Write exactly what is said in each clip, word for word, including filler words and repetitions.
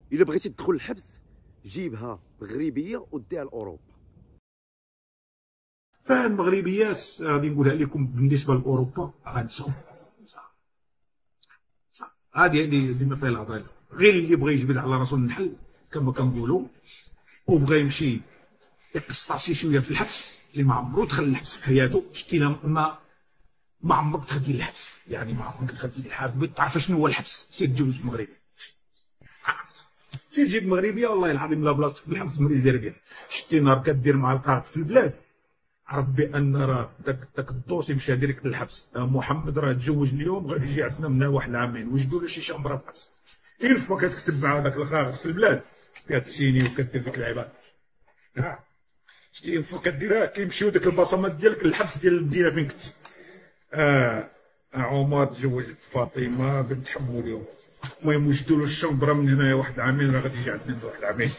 الا بغيتي تدخل الحبس جيبها مغربيه وديها لاوروبا. فالمغربيات غادي نقولها لكم بالنسبه لاوروبا غنساو هادي هادي ديما فيها الهضره. غير اللي بغى يجبد على راسو النحل كما كنقولوا وبغى يمشي يقصر شي شويه في الحبس، اللي ما عمرو دخل الحبس في حياته، شتي ما ما عمرك دخلتي للحبس، يعني ما عمرك دخلتي للحبس بغيت تعرف شنو هو الحبس، سير تجوز مغربي، سير جيب مغربيه والله العظيم لا بلاصتك في الحبس من الجزائريه. شتي نهار كدير مع القائد في البلاد عرف بان راه داك داك الدوسي مشى ديريكت للحبس. محمد راه تزوج اليوم غادي يجي عندنا من واحد العامين وجدوا له شي شامبره في الحبس. اين فوا كتكتب مع داك القائد في البلاد كتسيني وكدير ديك اللعيبات. شتي فوا كديرها كيمشيو ديك البصمات ديالك للحبس ديال المدينه فين كنتي. اه عمر تزوج فاطمه بنت حمودي، المهم وجدوا له الشامبره من هنايا واحد عامين راه غادي يجي عندنا واحد عامين.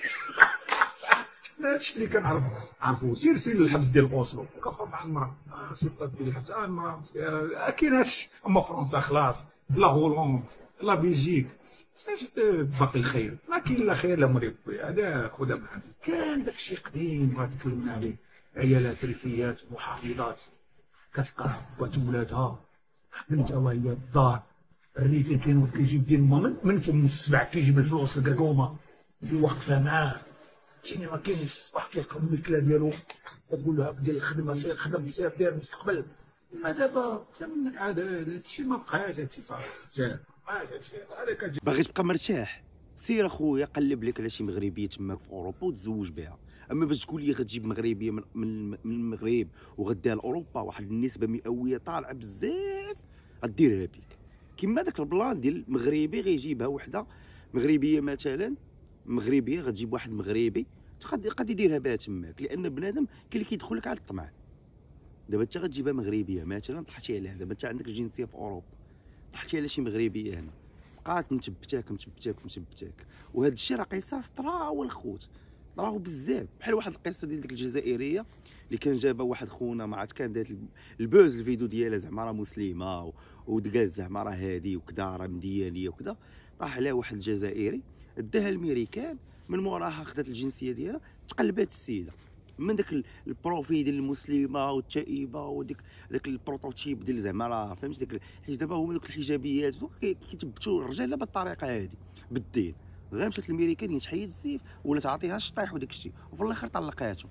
هادشي اللي كنعرف عرفو. سير سير للحبس ديال اوسلو كخر مع المراه، سير ديال الحبس اه المراه كاين هادشي. اما فرنسا خلاص، لا هولندا لا بلجيك باقي الخير، ما كاين لا خير لا مريض. هذا خذها معاك. كان داكشي قديم ما تكلمنا عليه، عيالات ريفيات محافظات كتلقى بات ولادها خدمتها وهي الدار. الريفي كاين ولد كيجيب دين ما من فم السبع كيجيب الفلوس الكركومه واقفه معاه. تيني ما كاينش الصباح كيلقى الماكله ديالو تقول له دير الخدمه سير خدم سير دير مستقبل. ما دابا حتى منك عاد هادشي ما بقاش، هادشي صافي ساهل هذاك. باغي تبقى مرتاح سير اخويا قلب لك على شي مغربيه تماك في اوروبا وتزوج بها. اما باش تقول لي غتجيب مغربيه من, من, من المغرب وغديها لاوروبا واحد النسبه مئويه طالعه بزاف غديرها بيك. كيما داك البلان ديال المغربي غيجيبها وحده مغربيه مثلا، مغربيه غتجيب واحد مغربي غادي غادي يديرها بها تماك، لان بنادم كاين اللي كيدخل لك على الطمع. دابا انت غتجيبها مغربيه مثلا طحتي عليها، دابا انت عندك الجنسيه في اوروبا طحتي على شي مغربيه هنا بقات متبتاك متبتاك متبتاك. وهذا الشيء راه قصص طراو الخوت طراو بزاف. بحال واحد القصه ديال ديك الجزائريه اللي كان جابها واحد خونا ما عرفت كان دات البوز الفيديو ديالها زعما راه مسلمه ودقات زعما راه هادي وكذا راه مديانيه وكذا. طاح عليها واحد الجزائري داها الميريكان، من موراها خدات الجنسيه ديالها تقلبات السيده من داك البروفيل ديال المسلمه والتائبه وديك داك البروتوتيب ديال زعما راه فهمتي داك. حيت دابا هما دوك الحجابيات كيتبتوا الرجال بالطريقه هذه بالدين. غير مشات الميريكان تحيد الزيف ولا تعطيها الشطيح وداك الشيء وفي الاخر طلقاتو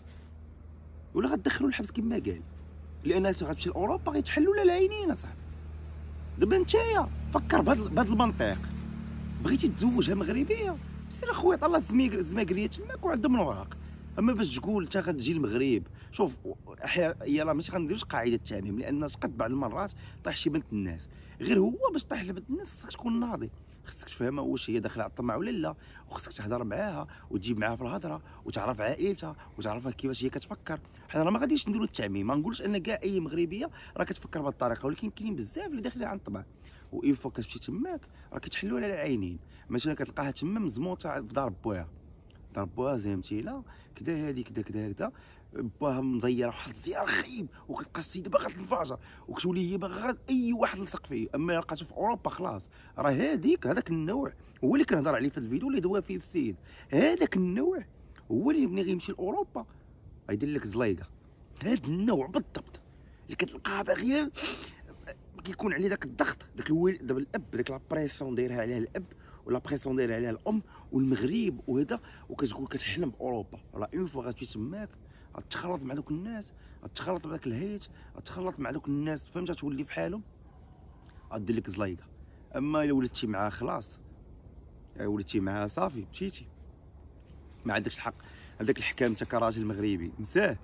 ولا غتدخلوا الحبس كما قال، لانها غتمشي لاوروبا غيتحلوا لها العينين اصاحبي. دابا نتايا فكر بهذا المنطق، بغيتي تزوجها مغربيه سير اخويا طلع الزماكريه تماك وعندهم الوراق. اما باش تقول انت غتجي المغرب، شوف هي راه ماشي غنديروش قاعده التعميم، لان قد بعض المرات طيح شي بنت الناس. غير هو باش طيح لبنت الناس خصك تكون ناضي، خصك تفهمها واش هي داخله على الطمع ولا لا، وخصك تهضر معاها وتجيب معاها في الهضره وتعرف عائلتها وتعرفها كيفاش هي كتفكر. حنا راه ما غاديش نديرو التعميم، ما نقولش ان كاع اي مغربيه راه كتفكر بهذه الطريقه، ولكن كاينين بزاف اللي داخلين عن الطمع. واين فوا كتمشي تماك راه كتحلوا على العينين. مثلا كتلقاها تما مزموطه في دار بوها، دار بوها زيمتيله كدا هادي كدا كدا كدا باها مزيره واحد الزيار خايب، وكتلقى السيده باغا تنفجر وكتولي هي باغا اي واحد لصق فيه. اما لقاتو في اوروبا خلاص راه هذيك هذاك النوع هو اللي كنهضر عليه في الفيديو اللي دوا فيه السيد. هذاك النوع هو اللي ملي غيمشي لاوروبا غيدير لك زليقه. هذا النوع بالضبط اللي كتلقاها باغيه كيكون عليه داك الضغط داك الويل دابا الاب داك لابريسيون دايرها عليها الاب ولا بريسيون دايرها عليها الام والمغرب وهذا، وكتقول كتحلم باوروبا. راه اون فوا غتمشي تماك غتخلط مع دوك الناس، غتخلط بداك الهيت، غتخلط مع دوك الناس فهمت، تولي في حالهم غدير لك زلايقه. اما الا ولدتي معاه خلاص ولدتي معاه صافي مشيتي، ما عندكش الحق. هذاك الحكام انت كراجل مغربي نساه.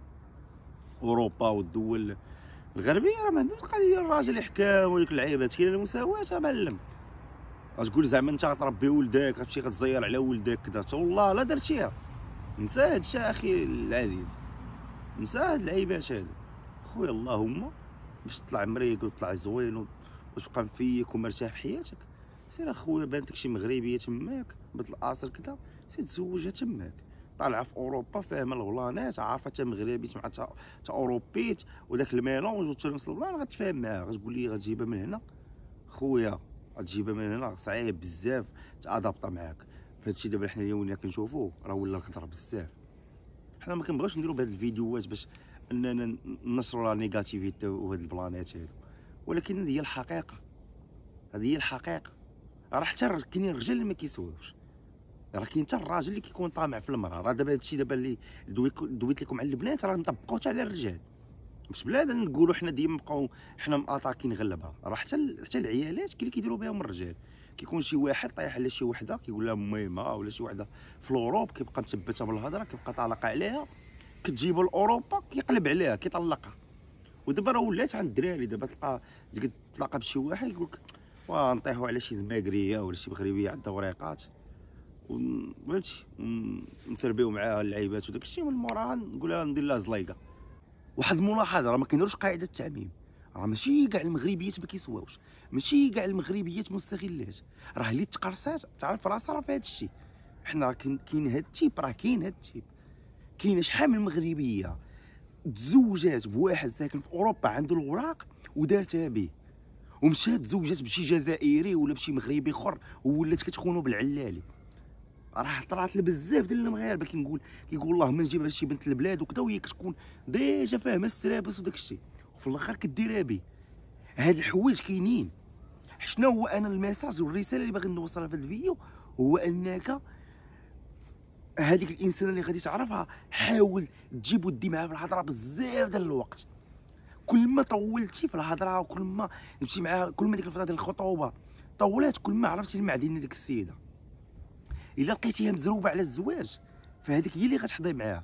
اوروبا والدول الغربيه راه ما عندهمش قضيه الراجل يحكم وديك اللعيبات، كاينه المساواه معلم. غتقول زعما انت غتربي ولدك غتمشي غتزير على ولدك كذا، والله لا درتيها. نسى هادشي اخي العزيز، نسى هاد اللعيبات هادو خويا. اللهم باش تطلع مريق وتطلع زوين وتبقى مفيك ومرتاح في حياتك سير اخويا بانتك شي مغربيه تماك بنت الاصل كذا سير تزوجها تماك. طالعه في اوروبا فاهمه الغلانات عارفه تا مغربيت مع تا اوروبيت وداك الميلونج وتنفس البلان غتفاهم معاها. غتقول لي غتجيبها من هنا خويا غتجيبها من هنا صعيب بزاف تادابطا معاك. فهادشي دابا حنا اليوم اللي كنشوفوه راه ولا خطر بزاف. حنا ما كنبغيوش نديرو بهاد الفيديوهات باش اننا ننشروا لا نيجاتيفيتي وهاد البلانيت هادو، ولكن هذه هي الحقيقه، هذه هي الحقيقه. راه حتى كاينين رجال اللي ما كيسولوش، راه كاين حتى الراجل اللي كيكون طامع في المراه. راه دابا هادشي دابا اللي دويت لكم على البنات راه نطبقوه حتى على الرجال، مش بلا نقولوا حنا ديما نبقاو حنا ماتاكين غلبه. راه حتى حتى العيالات كاين اللي كيديروا بهم الرجال. كيكون شي واحد طايح على شي وحده كيقول لها ميمه، ولا شي وحده في الاوروب كيبقى مثبتها بالهضره، كيبقى طالق عليها، كتجيبو لاوروبا كيقلب عليها كيطلقها. ودابا راه ولات عند الدراري دابا تلقى تجي تلاقى بشي واحد يقول لك واه نطيحوا على شي زماكريه ولا شي مغربيه عندها وريقات فهمتي، نسربيو معاها اللعيبات وداك الشيء، من موراها نقول لها ندير لها زلايقه. واحد الملاحظه، راه ما كاينوش قاعده التعميم، راه ماشي كاع المغربيات ما كيسواوش، ماشي كاع المغربيات مستغلات، راه اللي تقرصات تعرف راسها راه في هذا الشيء. حنا راه كاين هذا التيب، راه كاين هذا التيب. كاينه شحال من مغربيه تزوجات بواحد ساكن في اوروبا عنده الوراق ودارتها به، ومشات تزوجات بشي جزائري ولا بشي مغربي اخر وولات كتخونو بالعلالي. راه طلعت لي بزاف ديال المغاربه كنقول كيقول الله ما نجيبها شي بنت البلاد وكذا، وهي كتكون ديجا فاهمه السرابس وداك الشيء، وفي الاخر كديرها به. هاد الحوايج كاينين. شنو هو انا الميساج والرساله اللي باغي نوصلها في هذا الفيديو؟ هو انك هذيك الانسانه اللي غادي تعرفها حاول تجيب ودي معاها في الهضره بزاف ديال الوقت. كل ما طولتي في الهضره وكل ما مشيتي معاها، كل ما ديك الفتره ديال الخطوبه طولات، كل ما عرفتي المعدن ديك السيده. الا لقيتيها مزروبه على الزواج فهذيك هي اللي غتحضي معاها.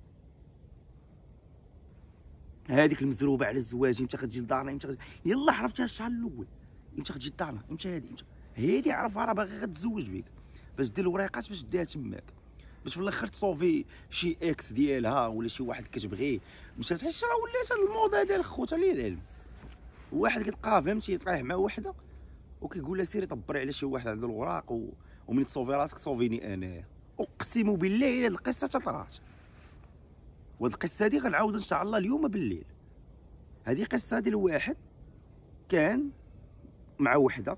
هذيك المزروبه على الزواج امتى غتجي لدارنا، امتى غتجي... يلا عرفتيها الشهر الاول، امتى غتجي لدارنا، امتى هادي امتى هادي عرفها راه باغي غتزوج بك باش دير الوريقات باش ديها تماك، باش في الاخر تصوفي شي اكس ديالها ولا شي واحد كتبغيه. مشات حيت راه ولات هاد الموضه ديال خوتها ليه العلم. واحد كتلقاه فهمتي طايح مع وحده وكيقول لها سيري طبري على شي واحد عنده الوراق و... وملي تصوفي راسك صوفيني انايا. اقسم بالله الا هاد القصه طرات، وهاد القصه هادي غنعاود ان شاء الله اليوم بالليل. هادي قصه ديال واحد كان مع وحده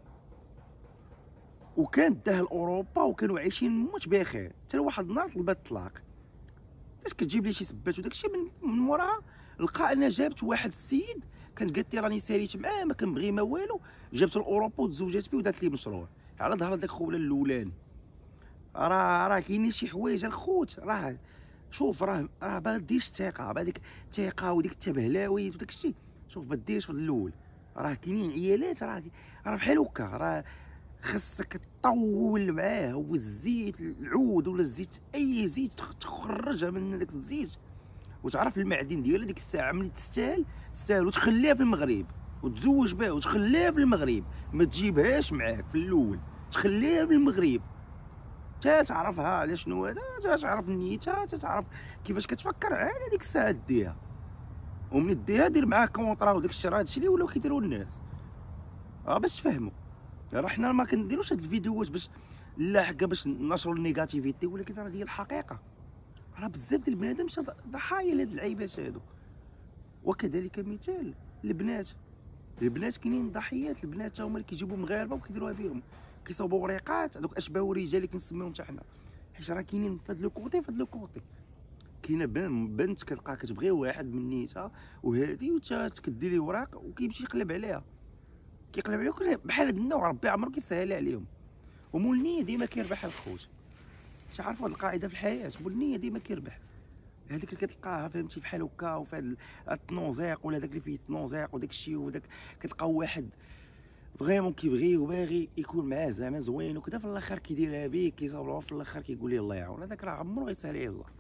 وكان داها لاوروبا وكانوا عايشين موت بخير، حتى واحد النهار طلبات الطلاق. اش كتجيب لي شي سبات وداك الشيء، من, من موراها لقى انها جابت واحد السيد كانت قالت لي راني ساليت معاه ما كنبغي ما والو، جابته لاوروبا وتزوجات بيه ودارت ليه مشروع على ظهر داك خوله الاولاني. راه راه كاينين شي حوايج الخوت، راه شوف راه راه ما ديرش الثقه بهذيك الثقه وديك التبهلاويت وداك الشيء. شوف ما ديرش في الاول، راه كاينين عيالات راه راه بحال هكا، راه خاصك تطول معاه. هو الزيت العود ولا الزيت اي زيت تخرجها من داك الزيت وتعرف المعدن ديالها ديك الساعه ملي تستاهل تستاهل، وتخليها في المغرب وتزوج بها وتخليها في المغرب، ما تجيبهاش معاك في الاول، تخليها في المغرب تا تعرفها على شنو هذا، تا تعرف نيتها، تا تعرف كيفاش كتفكر، عاد ديك الساعه ديها. ومن ديها دير معاه كونطرا وداك الشيء، راه هادشي اللي ولاو كيديروا الناس اه باش تفهموا. راه حنا ما كنديروش هاد الفيديوهات باش لا حكا باش نشروا النيجاتيفيتي، ولكن راه ديال الحقيقه. راه بزاف ديال البنادم مشى ضحايا لهاد العيبات هادو. وكذلك مثال البنات، البنات كاينين ضحيات، البنات هما اللي كيجيبوا مغاربه وكيديروها بهم، كيصاوبوا وريقات هذوك اشباه الرجال اللي كنسميوهم حتى حنا، حيت راه كاينين في هاد لو كوتي في هاد لو كوتي. كاينه بنت كتلقى كتبغي واحد من نيتها وهادي وتا تكدي ليه وراق وكيمشي يقلب عليها، كيقلب عليها بحال هاد النوع ربي عمرو كيسهل عليهم. ومول النيه ديما كيربح الخوت. تعرفوا هاد القاعده في الحياه، مول النيه ديما كيربح. هذيك اللي كتلقاها فهمتي بحال هكا وفي هاد التنوزيق ولا داك اللي فيه التنوزيق وداك الشيء وداك، كتلقاو واحد فريمون كيبغيه وباغي يكون معاه زعما زوين وكذا، في الاخر كيديرها به كيصاوبها، في الاخر كيقول لي الله يعاون، هذاك راه عمرو غيسهل عليه الله.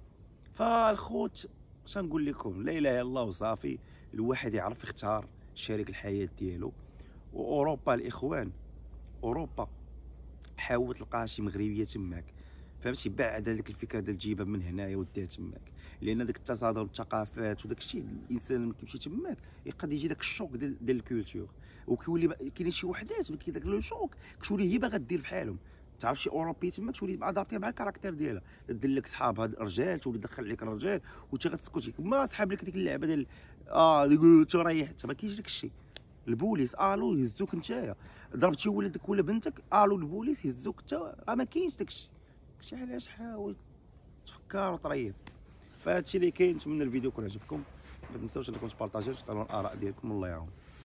فالخوت اش نقول لكم، لا اله الا الله وصافي. الواحد يعرف يختار شريك الحياه ديالو. واوروبا الاخوان، اوروبا حاول تلقاها شي مغربيه تماك فهمتي، بعد هذيك الفكره ديال تجيبها من هنايا وديها تماك، لان داك التصادم الثقافات وداك الشيء الانسان ملي كيمشي تماك يقد يجي داك الشوك ديال ديال الكولتور، وكيولي كاينين شي وحدات ملي داك لو شوك كتولي هي باغا دير بحالهم. تعرف شي اوروبي تماك تولي ادابتي مع الكاركتير ديالها، دير لك صحاب هاد الرجال، تولي تدخل عليك الرجال وانت غتسكتي، ما صحاب لك ديك اللعبه ديال اه يقولوا تريح، ما كاينش داك الشيء. البوليس الو يهزوك نتايا، ضربتي ولدك ولا بنتك الو البوليس يهزوك انت، راه ما كاينش داكشي. داكشي علاش حاول تفكر وطريق. فهادشي اللي كاين. نتمنى الفيديو يكون عجبكم، ما تنساوش انكم تبارطاجيو وتعطيونا الاراء ديالكم. الله يعاون.